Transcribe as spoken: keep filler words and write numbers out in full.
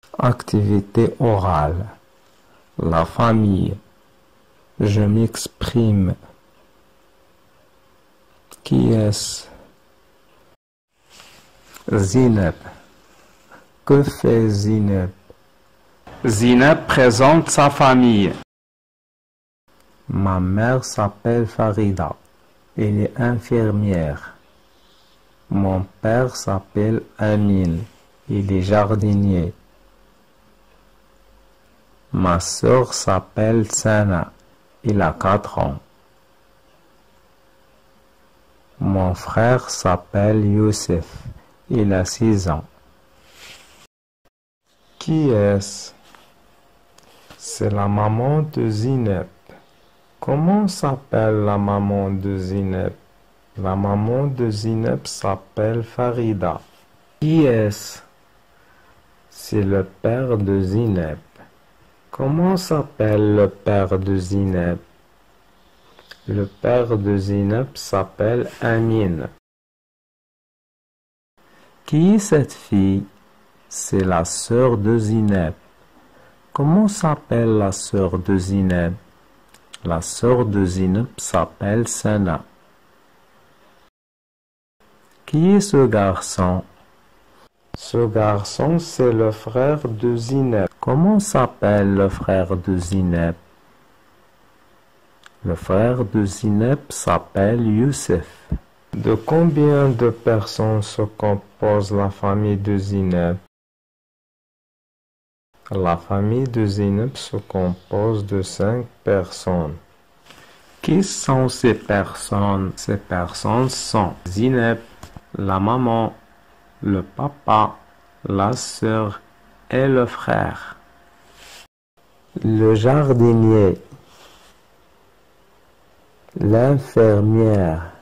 Activité orale. La famille. Je m'exprime. Qui est-ce? Zineb. Que fait Zineb? Zineb présente sa famille. Ma mère s'appelle Farida. Elle est infirmière. Mon père s'appelle Amin. Il est jardinier. Ma sœur s'appelle Sana. Il a quatre ans. Mon frère s'appelle Youssef. Il a six ans. Qui est-ce? C'est la maman de Zineb. Comment s'appelle la maman de Zineb? La maman de Zineb s'appelle Farida. Qui est-ce? C'est le père de Zineb. Comment s'appelle le père de Zineb? Le père de Zineb s'appelle Amin. Qui est cette fille? C'est la sœur de Zineb. Comment s'appelle la sœur de Zineb? La sœur de Zineb s'appelle Sana. Qui est ce garçon? Ce garçon, c'est le frère de Zineb. Comment s'appelle le frère de Zineb? Le frère de Zineb s'appelle Youssef. De combien de personnes se compose la famille de Zineb? La famille de Zineb se compose de cinq personnes. Qui sont ces personnes? Ces personnes sont Zineb, la maman, le papa, la sœur et le frère. Le jardinier, l'infirmière,